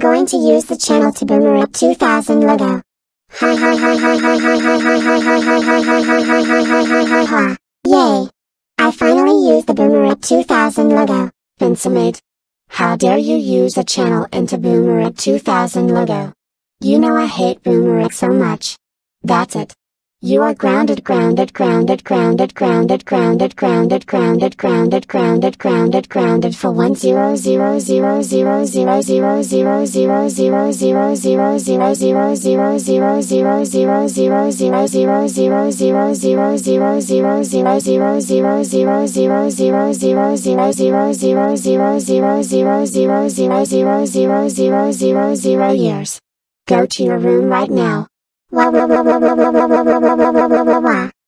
going to use the channel to Boomerang 2000 logo. Hi hi hi hi hi hi hi hi hi hi hi hi hi hi hi hi hi hi hi hi. Yay! I finally used the Boomerang 2000 logo. Pencilmate. How dare you use a channel into Boomerang 2000 logo? You know I hate Boomerang so much. That's it. You are grounded for 1000 years. Go to your room right now. Wah wah wah wah wah wah wah wah wah wah wah wah wah wah wah.